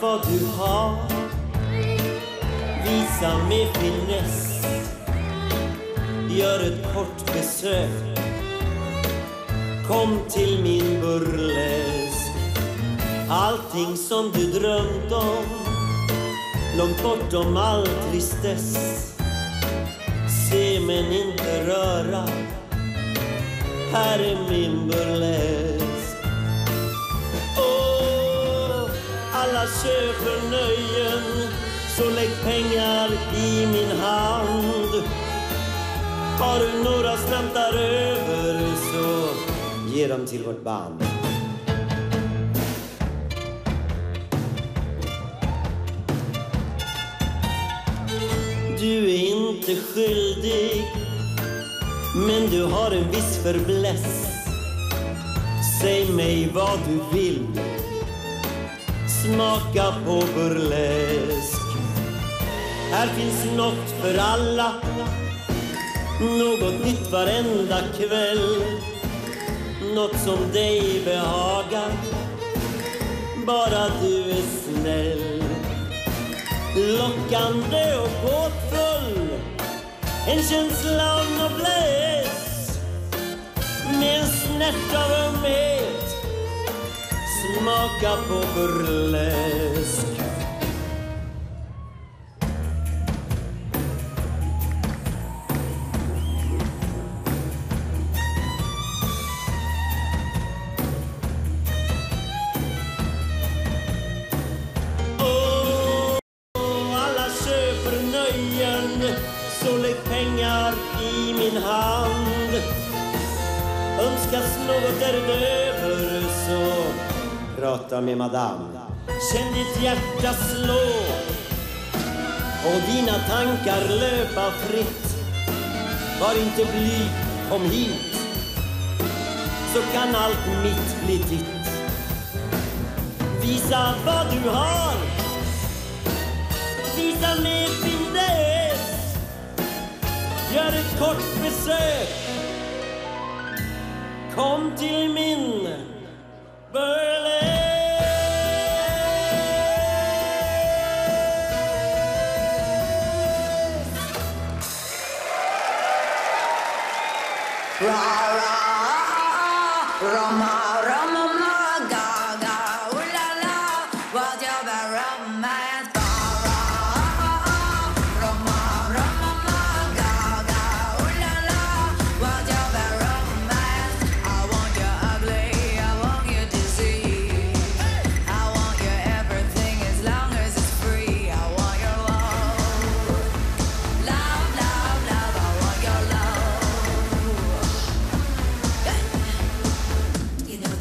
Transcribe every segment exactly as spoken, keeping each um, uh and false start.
vad du har. Visa med finess. Gör ett kort besök. Kom till min burlesk. Allting som du drömt om, långt bortom all tristess. Se men inte röra. Här är min burlesk. Åh, alla köper nöjen, så lägg pengar i min hand. Har du några slantar över, så ge dem till vårt band. Du är inte skyldig, men du har en viss förbläss. Säg mig vad du vill. Smaka på burlesk. Här finns något för alla. Något nytt varenda kväll. Något som dig behagar. Bara du är snäll. Lockande och gåtfull. En känsla av nobless. Med en snärt av ömhet. Smaka på burlesk. Så lägg pengar i min hand. Önskas något därutöver, så prata med madame. Känn ditt hjärta slå och dina tankar löpa fritt. Var inte blyg, kom hit, så kan allt mitt bli ditt. Visa vad du har. Visa med finess. Gör ett kort besök. Kom till min burlesk. Ra ra rama rama ma ga ga ooh la la. What you about romance? Ra ra rama rama ma ga ga ooh la la. What you about romance? I want you ugly, I want you disease. I want you everything as long as it's free. I want your love, love, love, love. I want your love. You know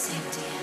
safety.